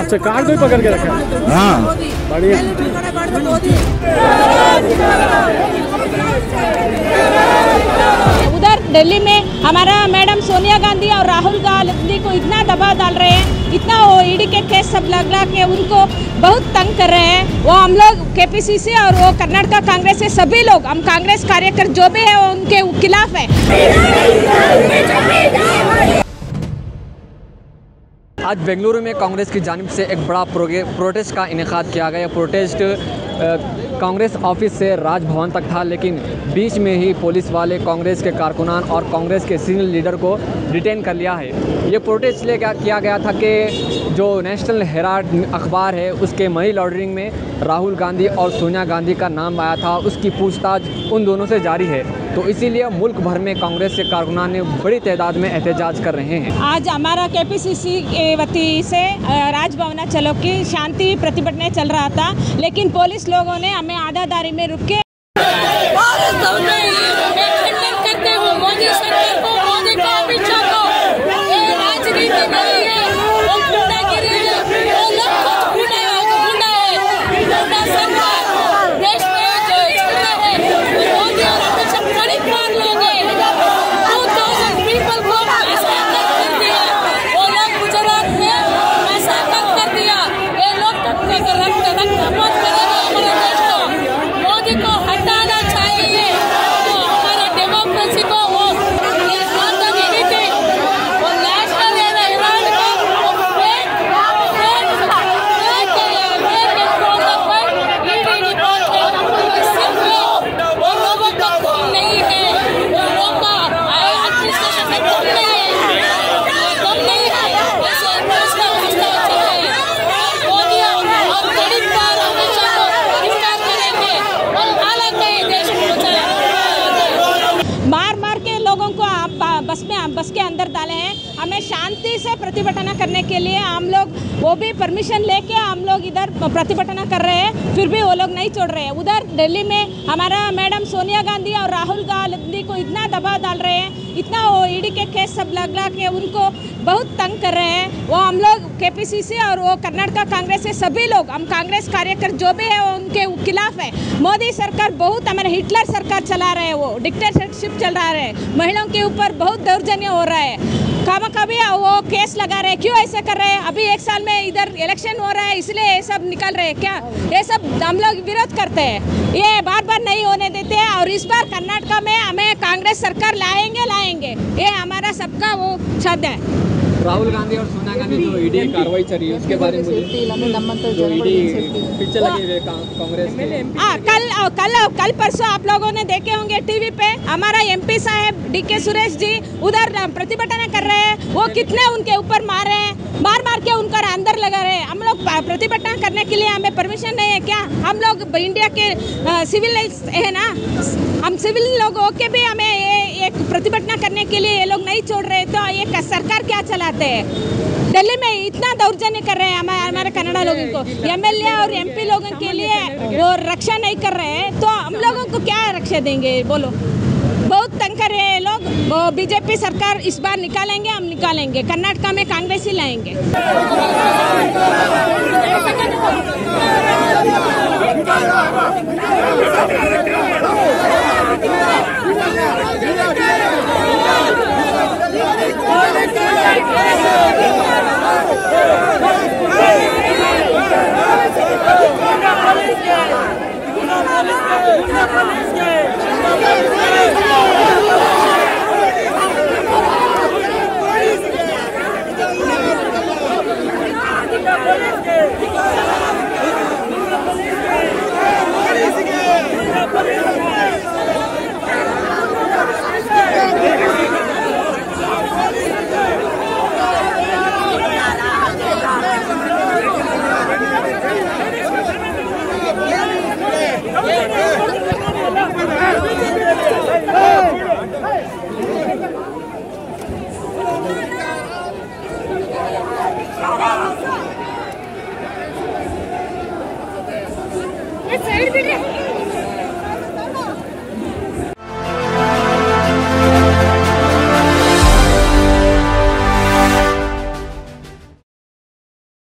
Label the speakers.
Speaker 1: अच्छा, कार को ही पकड़ के रखा है।
Speaker 2: हाँ
Speaker 1: बढ़िया।
Speaker 3: उधर दिल्ली में हमारा मैडम सोनिया गांधी और राहुल गांधी को इतना दबाव डाल रहे हैं, इतना वो ईडी के केस सब लगा के उनको बहुत तंग कर रहे हैं। वो हम लोग केपीसीसी और वो कर्नाटका कांग्रेस के सभी लोग, हम कांग्रेस कार्यकर्ता जो भी है उनके खिलाफ है।
Speaker 4: आज बेंगलुरु में कांग्रेस की जानिब से एक बड़ा प्रोटेस्ट का इनेकाद किया गया। प्रोटेस्ट कांग्रेस ऑफिस से राजभवन तक था, लेकिन बीच में ही पुलिस वाले कांग्रेस के कारकुनान और कांग्रेस के सीनियर लीडर को डिटेन कर लिया है। ये प्रोटेस्ट इसलिए किया गया था कि जो नेशनल हेराल्ड अखबार है उसके मनी लॉन्ड्रिंग में राहुल गांधी और सोनिया गांधी का नाम आया था, उसकी पूछताछ उन दोनों से जारी है। तो इसीलिए मुल्क भर में कांग्रेस के कारकुनान ने बड़ी तादाद में एहतजाज कर रहे हैं।
Speaker 3: आज हमारा केपीसीसी के वती से राजभवन चलो की शांति प्रतिभटना चल रहा था, लेकिन पुलिस लोगों ने हमें आधादारी में रुक के बस के अंदर डाले हैं। हमें शांति से प्रतिभटना करने के लिए हम लोग वो भी परमिशन लेके हम लोग इधर प्रतिभटना कर रहे हैं, फिर भी वो लोग नहीं छोड़ रहे हैं। उधर दिल्ली में हमारा मैडम सोनिया गांधी और राहुल गांधी को इतना दबाव डाल रहे हैं, इतना वो ईडी के केस सब लगा के उनको बहुत तंग कर रहे हैं। वो हम लोग केपीसीसी और वो कर्नाटका कांग्रेस के सभी लोग, हम कांग्रेस कार्यकर्ता जो भी है उनके खिलाफ है। मोदी सरकार बहुत हमारे हिटलर सरकार चला रहे हैं, वो डिक्टेटरशिप चला रहे हैं, महिलाओं के ऊपर बहुत दौर्जन्य हो रहा है। कभी वो केस लगा रहे हैं, क्यों ऐसे कर रहे हैं? अभी एक साल में इधर इलेक्शन हो रहा है, इसलिए ये सब निकल रहे हैं क्या? ये सब हम लोग विरोध करते हैं, ये बार बार नहीं होने देते हैं। और इस बार कर्नाटका में हमें कांग्रेस सरकार लाएंगे, ये हमारा सबका वो छद है।
Speaker 4: राहुल गांधी और सोनिया गांधी जो ईडी कार्रवाई चल रही है उसके बारे में पिक्चर लगे हुए कांग्रेस के
Speaker 3: कल परसों आप लोगों ने देखे होंगे टीवी पे, हमारा एमपी साहब डीके सुरेश जी उधर प्रतिभटना कर रहे हैं। वो कितने उनके ऊपर मार रहे हैं, मार के उनका अंदर लगा रहे हैं। हम लोग प्रतिभटना करने के लिए हमें परमिशन नहीं है क्या? हम लोग इंडिया के सिविल है ना, हम सिविल लोगों के भी हमें एक प्रतिभटना करने के लिए ये लोग नहीं छोड़ रहे। तो ये सरकार क्या चलाते हैं? दिल्ली में इतना दौर्जन्य कर रहे हैं हमारे कन्नड़ा लोगों को, एमएलए और एमपी लोगों के लिए वो रक्षा नहीं कर रहे हैं, तो हम लोगों को क्या रक्षा देंगे बोलो? बहुत तंग कर रहे हैं लोग। वो बीजेपी सरकार इस बार निकालेंगे, हम निकालेंगे, कर्नाटका में कांग्रेस ही लाएंगे।
Speaker 5: साइड